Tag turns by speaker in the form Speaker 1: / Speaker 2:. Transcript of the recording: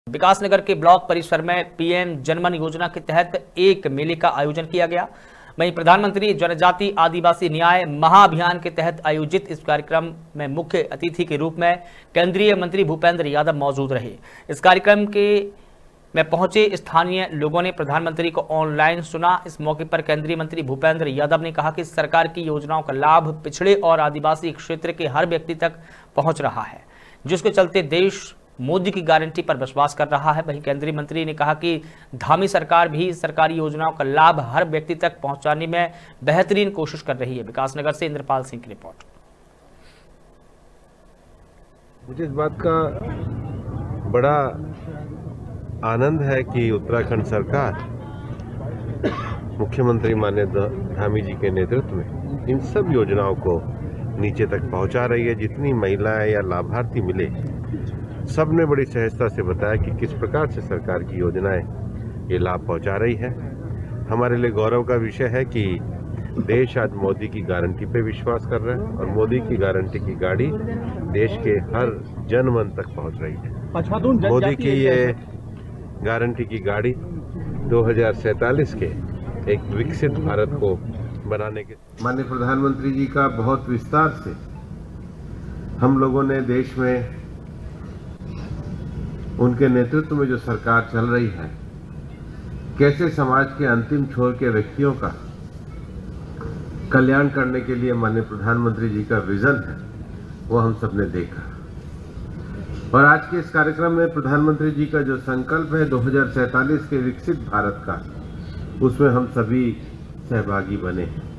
Speaker 1: विकासनगर के ब्लॉक परिसर में पीएम जनमन योजना के तहत एक मेले का आयोजन किया गया। वहीं प्रधानमंत्री जनजाति आदिवासी न्याय महाअभियान के तहत आयोजित इस कार्यक्रम में मुख्य अतिथि के रूप में केंद्रीय मंत्री भूपेंद्र यादव मौजूद रहे। इस कार्यक्रम में पहुंचे स्थानीय लोगों ने प्रधानमंत्री को ऑनलाइन सुना। इस मौके पर केंद्रीय मंत्री भूपेंद्र यादव ने कहा कि सरकार की योजनाओं का लाभ पिछड़े और आदिवासी क्षेत्र के हर व्यक्ति तक पहुंच रहा है, जिसके चलते देश मोदी की गारंटी पर विश्वास कर रहा है। वहीं केंद्रीय मंत्री ने कहा कि धामी सरकार भी सरकारी योजनाओं का लाभ हर व्यक्ति तक पहुंचाने में बेहतरीन कोशिश कर रही है। विकासनगर से इंद्रपाल सिंह की रिपोर्ट।
Speaker 2: मुझे इस बात का बड़ा आनंद है कि उत्तराखंड सरकार मुख्यमंत्री माननीय धामी जी के नेतृत्व में इन सब योजनाओं को नीचे तक पहुंचा रही है। जितनी महिलाएं या लाभार्थी मिले, सबने बड़ी सहजता से बताया कि किस प्रकार से सरकार की योजनाएं ये लाभ पहुंचा रही है। हमारे लिए गौरव का विषय है कि देश आज मोदी की गारंटी पे विश्वास कर रहा है और मोदी की गारंटी की गाड़ी देश के हर जन मन तक पहुंच रही है। मोदी की ये गारंटी की गाड़ी 2047 के एक विकसित भारत को बनाने के माननीय प्रधानमंत्री जी का बहुत विस्तार से हम लोगों ने देश में उनके नेतृत्व में जो सरकार चल रही है, कैसे समाज के अंतिम छोर के व्यक्तियों का कल्याण करने के लिए माननीय प्रधानमंत्री जी का विजन है, वो हम सबने देखा। और आज के इस कार्यक्रम में प्रधानमंत्री जी का जो संकल्प है 2047 के विकसित भारत का, उसमें हम सभी सहभागी बने हैं।